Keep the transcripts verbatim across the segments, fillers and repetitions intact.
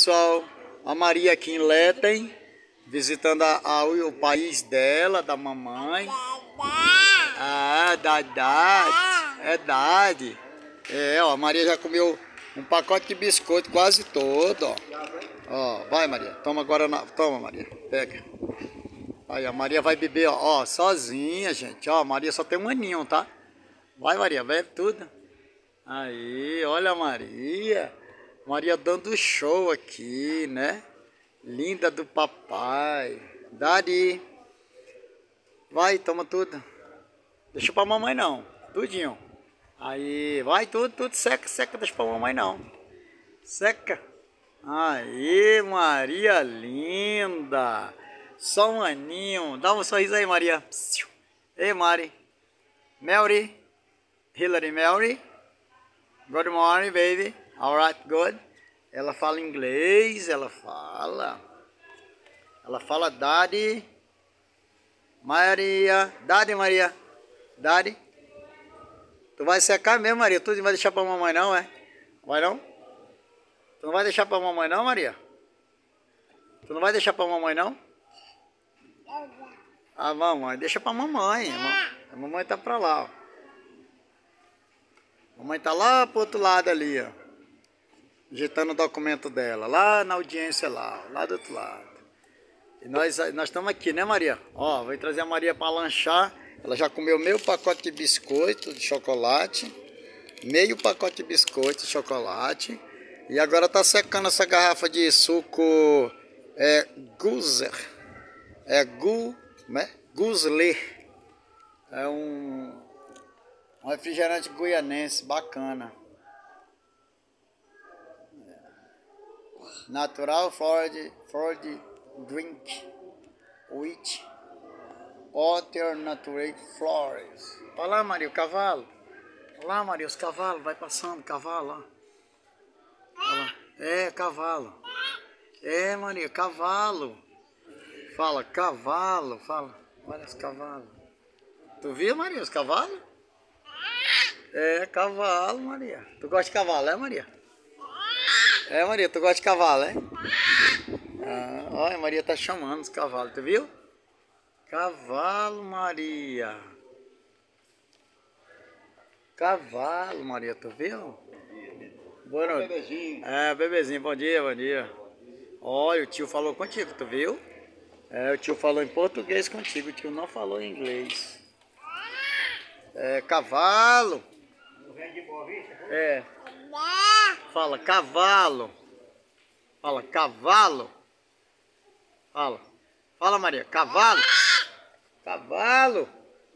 pessoal, a Maria aqui em Lethem, visitando a, a, o país dela, da mamãe. Ah, Dadá, é Dade. É, ó, a Maria já comeu um pacote de biscoito quase todo, ó. Ó, vai Maria, toma agora, na, toma Maria, pega. Aí a Maria vai beber, ó, ó, sozinha, gente, ó, a Maria só tem um aninho, tá? Vai Maria, bebe tudo. Aí, olha a Maria. Maria dando show aqui, né? Linda do papai. Daddy. Vai, toma tudo. Deixa pra mamãe não. Tudinho. Aí, vai tudo, tudo seca, seca. Deixa pra mamãe não. Seca. Aí, Maria linda. Só um aninho. Dá um sorriso aí, Maria. Ei, Mari. Mary. Hillary Mary. Good morning, baby. Alright, good. Ela fala inglês, ela fala. Ela fala Daddy. Maria. Daddy, Maria. Daddy. Tu vai secar mesmo, Maria? Tu não vai deixar pra mamãe não, é? Vai não? Tu não vai deixar pra mamãe não, Maria? Tu não vai deixar pra mamãe não? Ah, mamãe, deixa pra mamãe. A mamãe tá pra lá, ó. A mamãe tá lá pro outro lado ali, ó. Digitando o documento dela, lá na audiência lá, lá do outro lado. E nós nós estamos aqui, né, Maria? Ó, vou trazer a Maria para lanchar. Ela já comeu meio pacote de biscoito de chocolate, meio pacote de biscoito de chocolate. E agora tá secando essa garrafa de suco é Guzer. É Gu, né? Guzler. É um, um refrigerante guianense bacana. Natural Ford, Ford Drink with Alternative Flowers. Olha lá, Maria, o cavalo. Olha lá, Maria, os cavalos. Vai passando, cavalo, ó. Olha lá. É, cavalo. É, Maria, cavalo. Fala, cavalo. Fala, olha os cavalos. Tu viu, Maria, os cavalos? É, cavalo, Maria. Tu gosta de cavalo, é, Maria? É, Maria, tu gosta de cavalo, é? Ah, olha, a Maria tá chamando os cavalos, tu viu? Cavalo, Maria. Cavalo, Maria, tu viu? Boa noite. Bebezinho. É, bebezinho, bom dia, bom dia. Olha, o tio falou contigo, tu viu? É, o tio falou em português contigo, o tio não falou em inglês. É, cavalo. É. Fala, cavalo. Fala, cavalo. Fala. Fala, Maria, cavalo. Cavalo.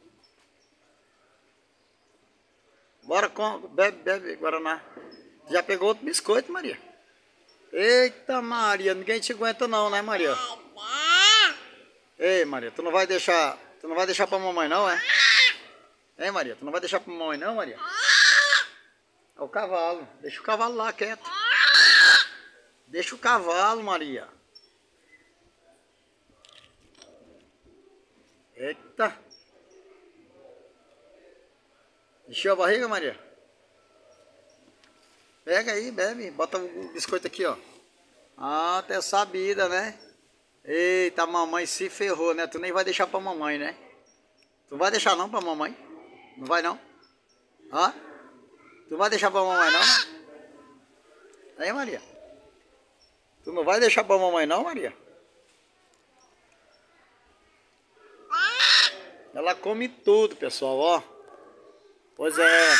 Bora com... Bebe, bebe, Guaraná. Já pegou outro biscoito, Maria? Eita, Maria, ninguém te aguenta não, né, Maria? Ei, Maria, tu não vai deixar... Tu não vai deixar pra mamãe não, é? Hein, Maria, tu não vai deixar pra mamãe não, Maria? É o cavalo. Deixa o cavalo lá, quieto. Deixa o cavalo, Maria. Eita. Encheu a barriga, Maria? Pega aí, bebe. Bota o biscoito aqui, ó. Ah, até sabida, né? Eita, a mamãe se ferrou, né? Tu nem vai deixar pra mamãe, né? Tu não vai deixar não pra mamãe? Não vai não? Hã? Tu não vai deixar pra mamãe não? Aí, Maria? Tu não vai deixar pra mamãe não, Maria? Ela come tudo, pessoal, ó. Pois é.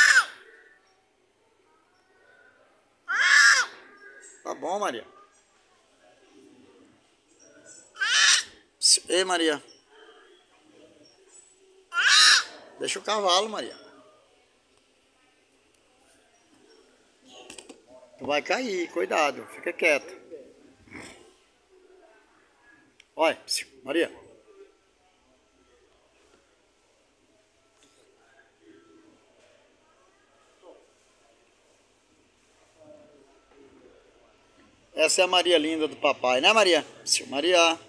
Tá bom, Maria. Ei, Maria. Deixa o cavalo, Maria. Tu vai cair, cuidado, fica quieto. Olha, Maria. Essa é a Maria linda do papai, né, Maria? Maria.